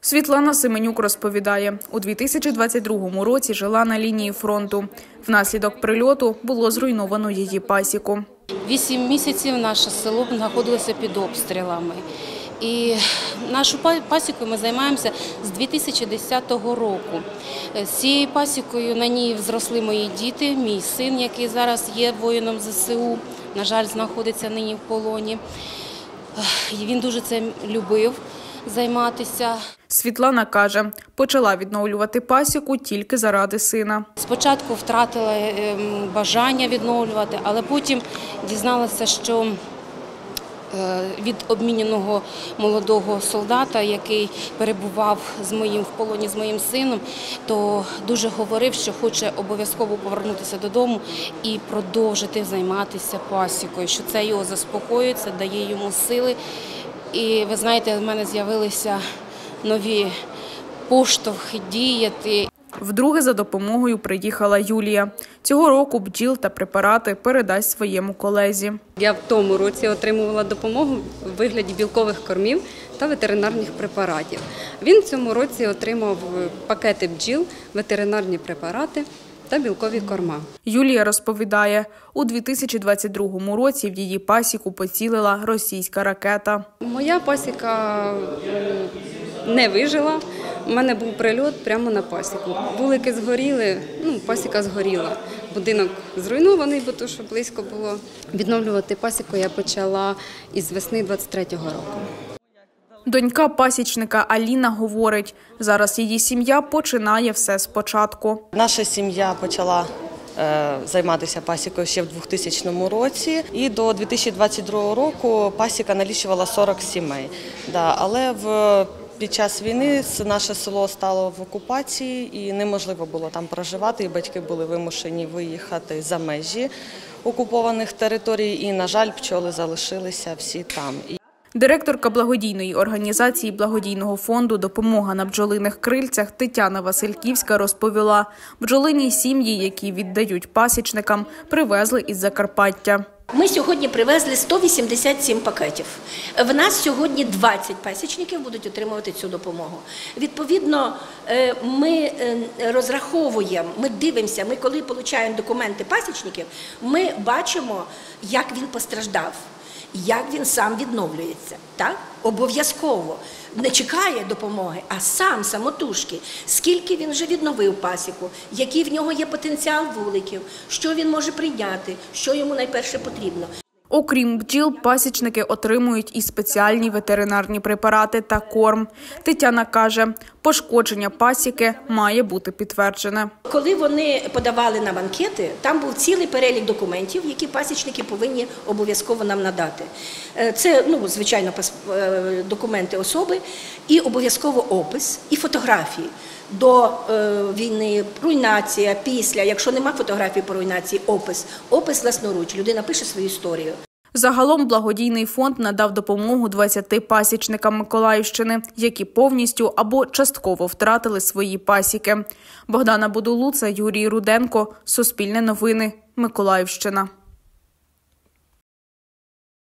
Світлана Семенюк розповідає, у 2022 році жила на лінії фронту. Внаслідок прильоту було зруйновано її пасіку. 8 місяців наше село знаходилося під обстрілами. І нашу пасікою ми займаємося з 2010 року. З цією пасікою на ній зросли мої діти, мій син, який зараз є воїном ЗСУ, на жаль, знаходиться нині в полоні. Він дуже це любив займатися. Світлана каже, почала відновлювати пасіку тільки заради сина. Спочатку втратила бажання відновлювати, але потім дізналася, що від обміняного молодого солдата, який перебував в полоні з моїм сином, то дуже говорив, що хоче обов'язково повернутися додому і продовжити займатися пасікою, що це його заспокоює, це дає йому сили. І ви знаєте, в мене з'явилися нові поштовхи діяти. Вдруге за допомогою приїхала Юлія. Цього року бджіл та препарати передасть своєму колезі. Я в тому році отримувала допомогу у вигляді білкових кормів та ветеринарних препаратів. Він в цьому році отримав пакети бджіл, ветеринарні препарати та білкові корма. Юлія розповідає, у 2022 році в її пасіку поцілила російська ракета. Моя пасіка не вижила. У мене був прильот прямо на пасіку. Вулики згоріли, пасіка згоріла. Будинок зруйнований, бо то, що близько було. Відновлювати пасіку я почала із весни 23-го року. Донька пасічника Аліна говорить, зараз її сім'я починає все спочатку. Наша сім'я почала займатися пасікою ще в 2000 році. І до 2022 року пасіка налічувала 40 сімей. Але під час війни наше село стало в окупації і неможливо було там проживати, і батьки були вимушені виїхати за межі окупованих територій, і, на жаль, пчоли залишилися всі там. Директорка благодійної організації благодійного фонду «Допомога на бджолиних крильцях» Тетяна Васильківська розповіла, бджолині сім'ї, які віддають пасічникам, привезли із Закарпаття. Ми сьогодні привезли 187 пакетів. В нас сьогодні 20 пасічників будуть отримувати цю допомогу. Відповідно, ми розраховуємо, ми дивимося, ми коли отримуємо документи пасічників, ми бачимо, як він постраждав, як він сам відновлюється. Так? Обов'язково. Не чекає допомоги, а сам, самотужки. Скільки він вже відновив пасіку, який в нього є потенціал вуликів, що він може прийняти, що йому найперше потрібно. Окрім бджіл, пасічники отримують і спеціальні ветеринарні препарати та корм. Тетяна каже, пошкодження пасіки має бути підтверджене. Коли вони подавали нам анкети, там був цілий перелік документів, які пасічники повинні обов'язково нам надати. Це, звичайно, документи особи і обов'язково опис і фотографії. До війни, руйнація, після, якщо нема фотографії по руйнації, опис власноруч, людина пише свою історію. Загалом благодійний фонд надав допомогу 20 пасічникам Миколаївщини, які повністю або частково втратили свої пасіки. Богдана Будулуца, Юрій Руденко, Суспільне новини, Миколаївщина.